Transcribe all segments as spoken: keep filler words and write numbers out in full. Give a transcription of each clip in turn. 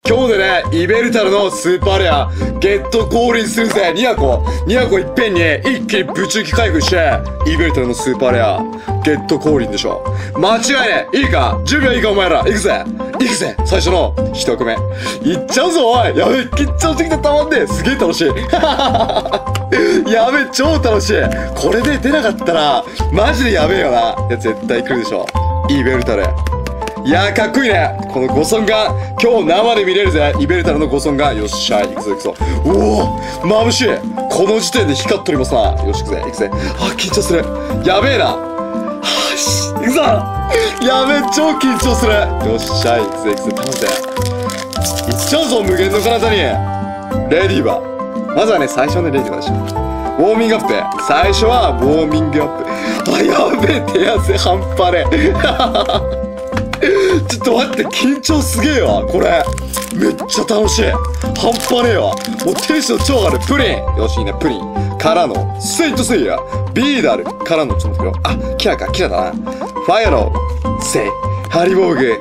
今日でね、イベルタルのスーパーレア、ゲット降臨するぜ。にはこ。にはこいっぺんに一気にぶち抜き回復して、イベルタルのスーパーレア、ゲット降臨でしょ。間違いねえ。いいか、準備はいいかお前ら。行くぜ。行くぜ。最初の一組目。行っちゃうぞ、おい。やべえ、緊張してきてたまんねえ。すげえ楽しい。やべえ、超楽しい。これで出なかったら、マジでやべえよな。いや、絶対来るでしょ。イベルタル。いやー、かっこいいね。このゴソンガン、今日生で見れるぜ。イベルタルのゴソンガン。よっしゃ、行くぞ行くぞ。おお、眩しい。この時点で光っとりますな。よし、行くぜ行くぜ。あ、緊張する。やべえな。はーし、行くぞ。やべえ、超緊張する。よっしゃ、行くぜ行くぜ。頼むぜ。行っちゃうぞ、無限の彼方に。レディーバー。まずはね、最初はね、レディーバーでしょ。ウォーミングアップ。最初はウォーミングアップ。あ、やべえ、手汗半端ねえ。ちょっと待って、緊張すげえわ、これ。めっちゃ楽しい。半端ねえわ。もうテンション超上がる。プリン。よし、いいね、プリン。からの、セイントセイヤ。ビーダル。からの、ちょっと待ってよ。あ、キラか、キラだな。ファイアの、セイ。ハリボーグ。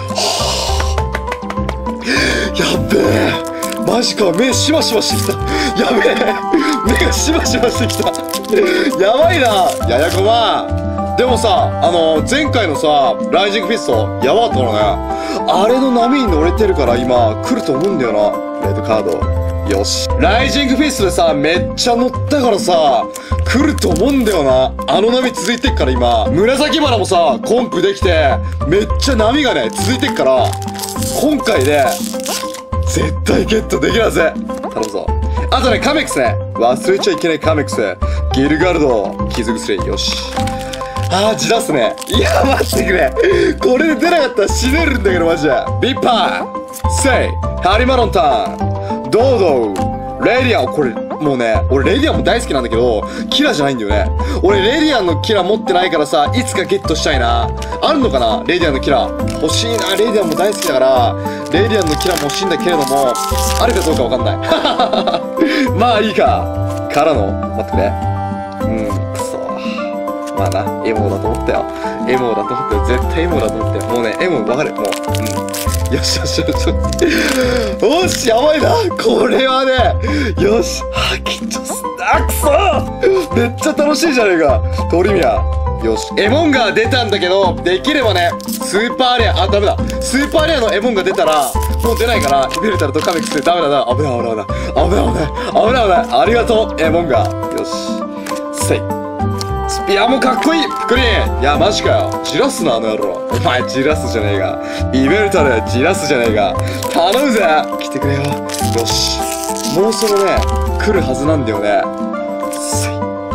やっべえ。マジか、目シワシワしてきた。やべえ。目がシワシワしてきた。やばいな。ややこま。でもさ、あのー、前回のさ、ライジングフィスト、やばかったからね。あれの波に乗れてるから今、来ると思うんだよな。レッドカード。よし。ライジングフィストでさ、めっちゃ乗ったからさ、来ると思うんだよな。あの波続いてっから今。紫花もさ、コンプできて、めっちゃ波がね、続いてっから、今回で、絶対ゲットできるぜ。頼むぞ。あとね、カメックスね。忘れちゃいけないカメックス。ギルガルド、傷薬。よし。あー、じらすね。いや、待ってくれ。これで出なかったら死ねるんだけど、マジで。ビッパーセイハリマロンタンドードーレディアン。これ、もうね、俺レディアンも大好きなんだけど、キラじゃないんだよね。俺レディアンのキラ持ってないからさ、いつかゲットしたいな。あるのかなレディアンのキラ。欲しいな。レディアンも大好きだから、レディアンのキラも欲しいんだけれども、あるかどうかわかんない。まあいいか。からの、待ってくれ。うん。まあな、エモだと思ったよ。エモだと思ったよ。絶対エモだと思ったよ。もうね、エモわかる。もう。うん。よしよしよしよし。よし、やばいな。これはね、よし。はぁ、緊張すんな。くそめっちゃ楽しいじゃねえか。トリミア。よし。エモンが出たんだけど、できればね、スーパーレア、あ、ダメだ。スーパーレアのエモンが出たら、もう出ないから、イベルタルとカメックスでダメだな。危ない危ない危ない。危ない危ない。危ない危ない。ありがとう、エモンが。よし。せい。いや、もうかっこいいプクリン。いや、マジかよ。じらすな、あの野郎。お前、じらすじゃねえが。イベルタル、じらすじゃねえが。頼むぜ。来てくれよ。よし。もうそろね、来るはずなんだよね。せ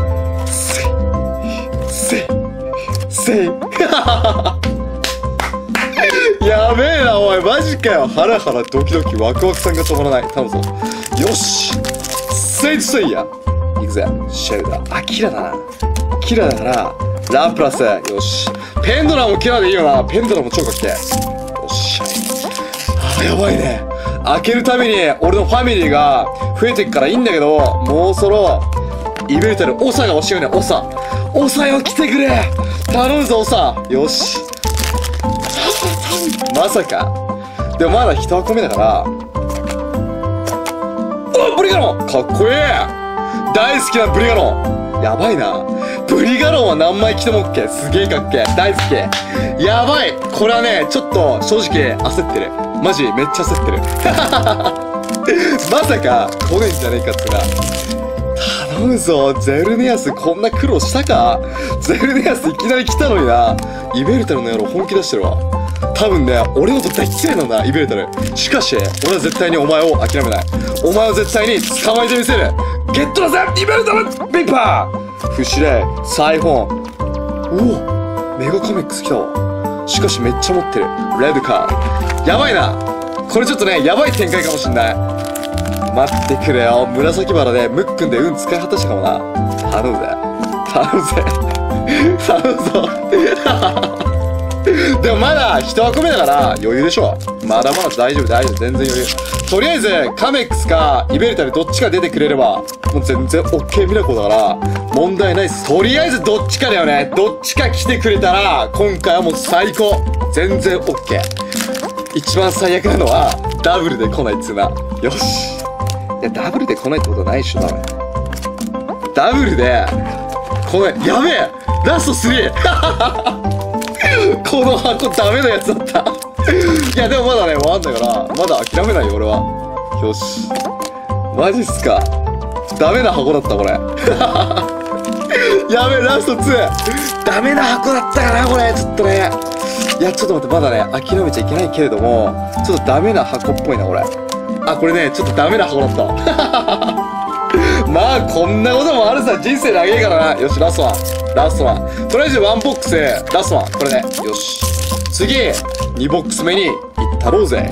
い。せい。せい。せい。やべえな、お前。マジかよ。ハラハラドキドキワクワクさんが止まらない。頼むぞ。よし。セイトセイヤ。行くぜ。シェルダー。あ、キラだな。キラだから、ラプラス。よし。ペンドラもキラでいいよな。ペンドラも超かっけえ。よっしゃい。あー、やばいね。開けるたびに、俺のファミリーが増えてっからいいんだけど、もうそろ、イベルタル、オサが欲しいよね、オサ。オサよ、来てくれ。頼むぞ、オサ。よし。まさか。でもまだ一箱目だから、お、ブリガロンかっこいい。大好きなブリガロン。やばいな。ブリガロンは何枚来ても OK。すげえかっけえ。大好き。やばい。これはね、ちょっと正直焦ってる。マジめっちゃ焦ってる。まさか来ねえんじゃねえかってな。頼むぞ。ゼルネアスこんな苦労したか。ゼルネアスいきなり来たのにな。イベルタルの野郎本気出してるわ。多分ね、俺のこと大嫌いなんだ、イベルタル。しかし、俺は絶対にお前を諦めない。お前を絶対に捕まえてみせる。ゲットだぜ、イベルタルビッパーフシレイ、サイフォン。おお、メガカメックス来たわ。しかしめっちゃ持ってる。レッドカー。やばいな。これちょっとね、やばい展開かもしんない。待ってくれよ。紫バラでムックンで運使い果たしたかもな。頼むぜ。頼むぜ。頼むぞ。でもまだ一箱目だから余裕でしょ。まだまだ大丈夫大丈夫。全然余裕。とりあえずカメックスかイベルタルどっちか出てくれればもう全然 OK ミラコだから問題ないっす。とりあえずどっちかだよね。どっちか来てくれたら今回はもう最高。全然 OK。 一番最悪なのはダブルで来ないっつうな。よし。いやダブルで来ないってことないっしょ。ダメダブルで来ない。やべえラストスリーこの箱ダメなやつだったいやでもまだねわかんないからまだ諦めないよ俺は。よしマジっすか。ダメな箱だったこれやべえラストツーダメな箱だったかなこれ。ちょっとねいやちょっと待ってまだね諦めちゃいけないけれどもちょっとダメな箱っぽいなこれ。あこれねちょっとダメな箱だったまあこんなこともあるさ人生長えからな。よしラストワンラストワンとりあえずワンボックスラストワンこれね。よし次にボックス目に行ったろうぜ。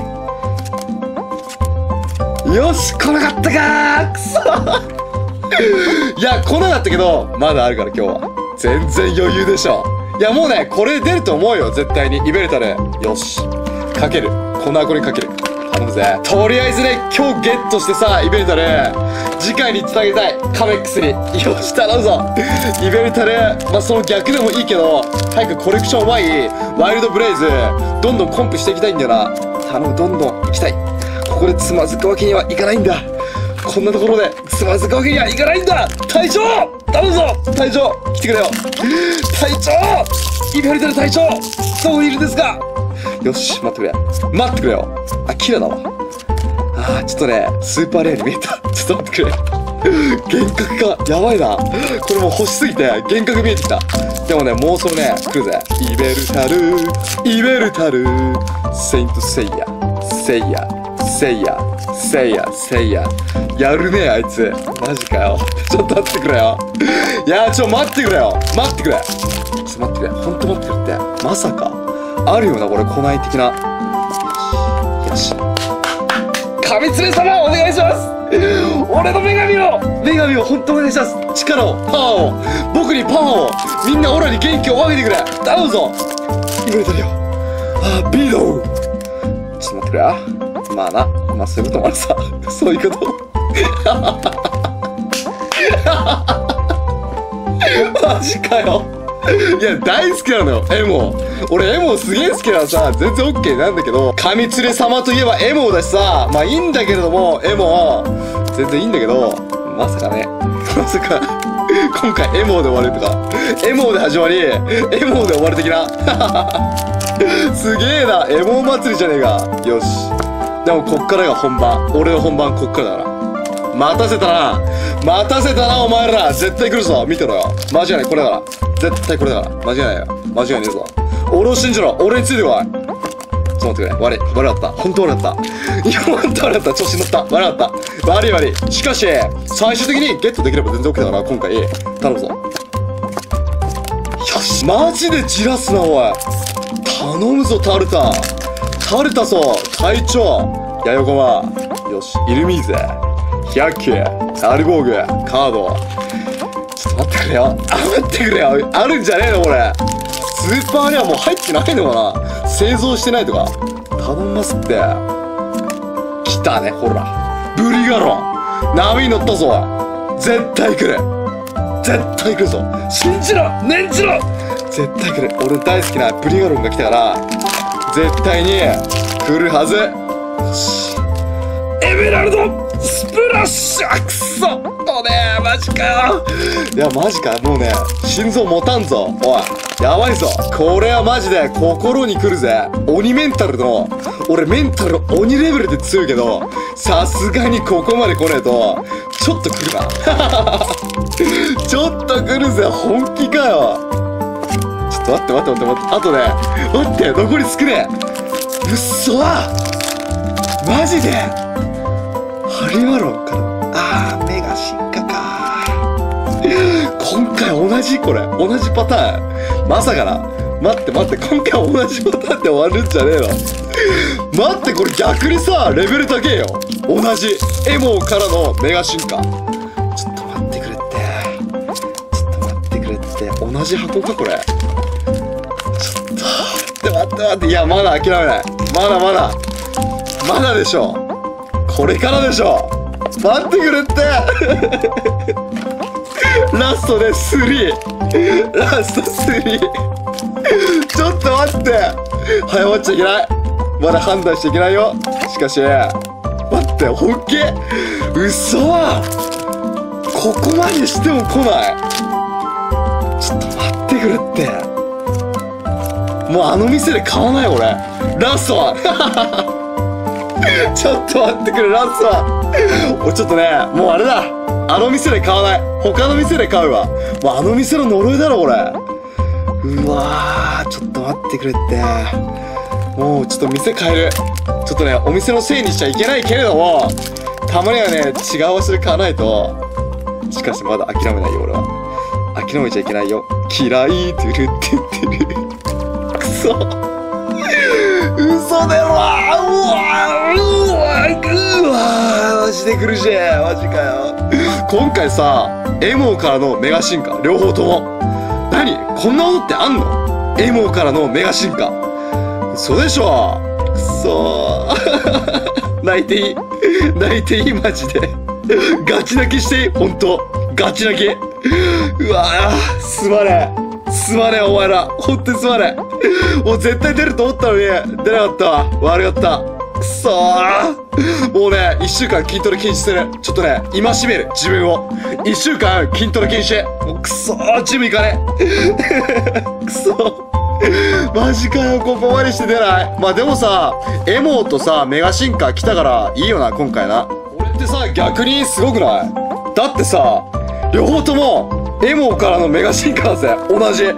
よし来なかったかーくそいや来なかったけどまだあるから今日は全然余裕でしょ。いやもうねこれ出ると思うよ絶対に。イベルタルよしかけるこの箱にかける頼むぜ。とりあえずね今日ゲットしてさイベルタル次回につなげたいカメックスに。よし頼むぞイベルタル。まあその逆でもいいけど早くコレクション Y ワイルドブレイズどんどんコンプしていきたいんだよな。頼むどんどん行きたい。ここでつまずくわけにはいかないんだ。こんなところでつまずくわけにはいかないんだ。隊長頼むぞ隊長来てくれよ隊長イベルタル隊長どこにいるんですか。よし待ってくれ待ってくれよ。あキラだわ。あーちょっとねスーパーレアに見えた。ちょっと待ってくれ幻覚かやばいなこれもう欲しすぎて幻覚見えてきた。でもねもうそろね来るぜ。イベルタルイベルタルセイントセイヤセイヤセイヤセイヤセイヤやるねあいつマジかよちょっと待ってくれよいやちょ待ってくれよ待ってくれちょっと待ってくれほんと待ってくれってまさかあるよなこれ古内的な。よし神連れ様お願いします俺の女神を女神を本当お願いします。力をパワーを僕にパワーをみんなオラに元気を分けてくれ頼むぞイベルタルよ。あービードちょっと待ってくれやまあなまあそういうこともあるさそういうことマジかよいや大好きなのよエモ。俺エモすげえ好きなのさ全然オッケーなんだけど神連れ様といえばエモだしさまあいいんだけれどもエモ全然いいんだけどまさかねまさか今回エモで終わるとかエモで始まりエモで終わる的なすげえなエモ祭りじゃねえか。よしでもこっからが本番俺の本番こっからだから待たせたな待たせたなお前ら絶対来るぞ見てろよ間違いないこれだから絶対これだから間違いないよ間違いねえぞ俺を信じろ俺についてこい。ちょっと待ってくれ悪い悪かった本当悪かったいや本当悪かった調子に乗った悪かった悪い悪い。しかし最終的にゲットできれば全然 OK だから今回頼むぞ。よしマジでじらすなおい頼むぞタルタタルタソ隊長ヤヨコマよしイルミーゼひゃっきアルゴーグカードちょっと待ってくれよあ待ってくれよあるんじゃねえのこれスーパーレアもう入ってないのかな製造してないとか頼みますって。来たねほらブリガロン波に乗ったぞ絶対来る絶対来るぞ信じろ念じろ絶対来る俺大好きなブリガロンが来たから絶対に来るはず。よしエメラルドスプラッシュくそとねマジかよいやマジかもうね心臓持たんぞおいやばいぞこれはマジで心に来るぜ鬼メンタルの俺メンタル鬼レベルで強いけどさすがにここまで来ねえとちょっと来るなちょっと来るぜ本気かよちょっと待って待って待って待ってあとね待って残り少ねえうっそマジでハリマロンからあーメガ進化か今回同じこれ同じパターンまさかな待って待って今回同じパターンで終わるんじゃねえの待ってこれ逆にさレベル高えよ同じエモーからのメガ進化ちょっと待ってくれってちょっと待ってくれって同じ箱かこれちょっと待って待って待っていやまだ諦めないまだまだまだでしょこれからでしょ待ってくれってラストでスリーラストスリーちょっと待って早まっちゃいけないまだ判断しちゃいけないよ。しかし、待って、本気？嘘！ここまでしても来ない。ちょっと待ってくれって。もうあの店で買わない俺。ラストはちょっと待ってくれ、ラストはおちょっとね、もうあれだ。あの店で買わない。他の店で買うわ。もうあの店の呪いだろ、俺。うわー、ちょっと待ってくれって。もうちょっと店変える。ちょっとね、お店のせいにしちゃいけないけれども、たまにはね、違う場所で買わないと。しかしまだ諦めないよ、俺は。諦めちゃいけないよ。嫌い、トゥルって言ってる。くそ。嘘だろ。うわうわうわマジで苦しい。マジかよ。今回さ、エモーからのメガ進化、両方とも。何こんなことってあんの？エモーからのメガ進化。嘘でしょ。くそー。泣いていい。泣いていいマジで。ガチ泣きしていいほんと。ガチ泣き。うわぁ、すまねえ。すまねえお前ら。ほんとにすまねえ。もう絶対出ると思ったのに、出なかったわ。悪かった。くそー。もうね、一週間筋トレ禁止する。ちょっとね、戒める。自分を。一週間筋トレ禁止。もうくそー、ジム行かねえ。くそー。マジかよ、ここまでして出ない。まあでもさ、エモーとさ、メガ進化来たからいいよな、今回な。俺ってさ、逆にすごくない？だってさ、両方とも、エモーからのメガ進化だぜ。同じ。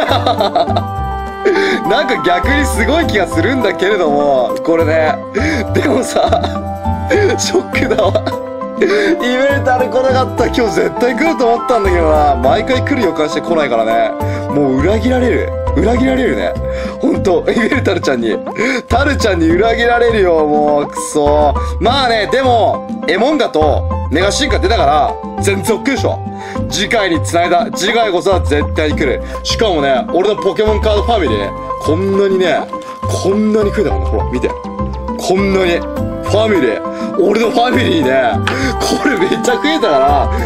なんか逆にすごい気がするんだけれども、これね。でもさ、ショックだわ。イベントあれ来なかった。今日絶対来ると思ったんだけどな。毎回来る予感して来ないからね。もう裏切られる。裏切られるね。ほんと、イベルタルちゃんに。タルちゃんに裏切られるよ、もう、くそー。まあね、でも、エモンガとメガ進化出たから、全然 OK でしょ。次回に繋いだ。次回こそは絶対に来る。しかもね、俺のポケモンカードファミリー、こんなにね、こんなに増えたからね。ほら、見て。こんなに。ファミリー。俺のファミリーね。これめっちゃ増えたから、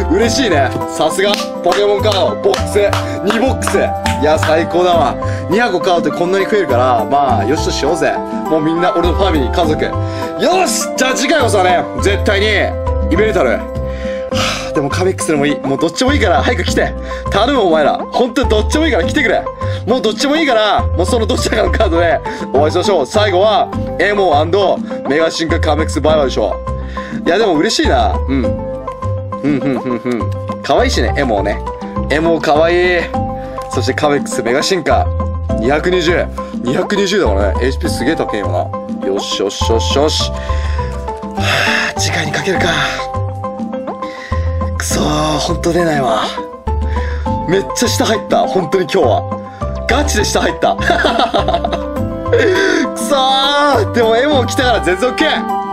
嬉しいね。さすが。ポケモンカード、ボックス、にボックス。いや、最高だわ。に箱買うとこんなに増えるから、まあ、よしとしようぜ。もうみんな俺のファミリー、家族。よし！じゃあ次回こそはね、絶対に、イベルタル。はぁ、でもカメックスでもいい。もうどっちもいいから、早く来て。頼むお前ら。ほんとにどっちもいいから来てくれ。もうどっちもいいから、もうそのどちらかのカードでお会いしましょう。最後は、エモー&メガ進化カメックスバイバイでしょ。いや、でも嬉しいな。うん。ふんふんふんふん。かわいいしね、エモーね。エモーかわいい。そしてカメックスメガ進化。にひゃくにじゅう。にひゃくにじゅうだからね。エイチピー すげえ高いよな。よしよしよしよし。はぁ、次回にかけるか。くそー、ほんと出ないわ。めっちゃ下入った。本当に今日は。ガチで下入った。くそー。でもエモー来たから全然 OK。